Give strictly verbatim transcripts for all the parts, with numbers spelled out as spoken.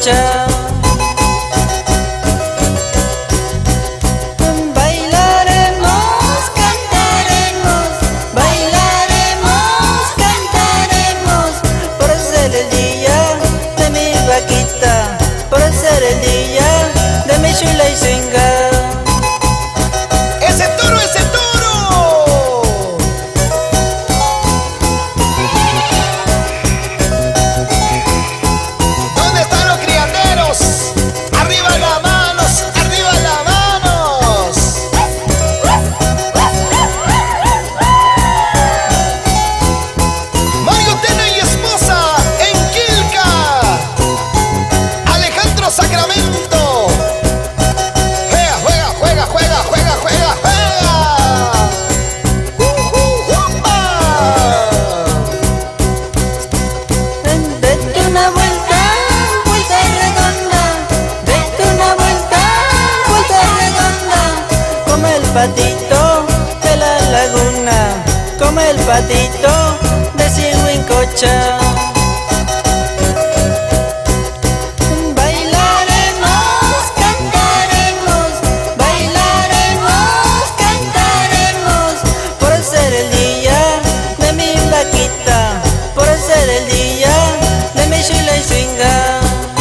cocha. Bailaremos, cantaremos, bailaremos, cantaremos, por ser el día de mi vaquita, por ser el día de mi chula y singa. ¡Ese toro, ese toro! ¿Dónde están los criaderos? ¡Arriba las manos! ¡Arriba las manos! Mario Tena y esposa en Quilca. Alejandro Sacramento. Juega, juega, juega, juega, juega, juega, juega. Uh, uh, upa. Date una vuelta, vuelta redonda, date una vuelta, vuelta redonda, como el patito de la laguna, como el patito de Siguincocha. Bailaremos, cantaremos, bailaremos, cantaremos, por ser el día de mi vaquita, por ser el día de mi chula y singa.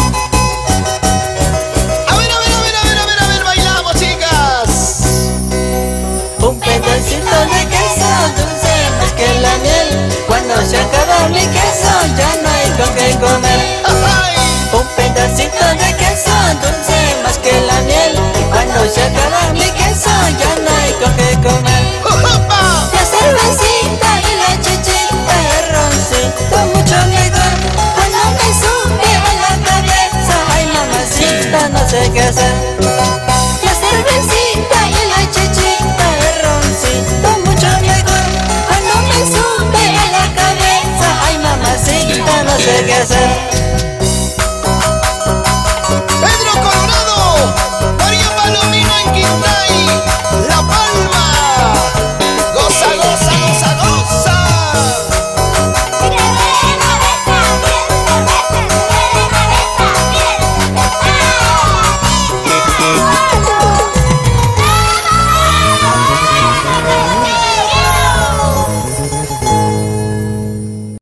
A ver, a ver, a ver, a ver, a ver, a ver, bailamos, chicas. Un pedacito de queso dulce más que la miel, cuando se acaba mi queso ya no hay con qué comer. ¡Ay! Un pedacito de queso dulce más que la miel, cuando se acaba mi queso ya no hay con qué comer. ¡Upa! La cervecita y la chichita, el roncito mucho mejor, cuando me sube a la cabeza, ay mamacita no sé qué hacer. La cervecita y la chichita, el roncito mucho mejor, cuando me sube a la cabeza, ay mamacita no sé qué hacer. Pedro Coronado, María Palomino en Quintay, La Palma.